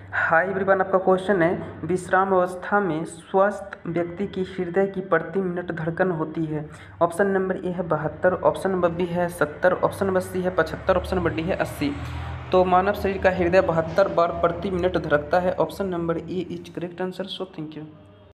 Hi everyone, आपका question है विश्राम अवस्था में स्वस्थ व्यक्ति की हृदय की प्रति मिनट धड़कन होती है। ऑप्शन नंबर ए है 72, ऑप्शन नंबर बी है 70, ऑप्शन नंबर सी है 75, ऑप्शन नंबर डी है 80। तो मानव शरीर का हृदय 72 बार प्रति मिनट धड़कता है। Option number A is correct answer. So thank you.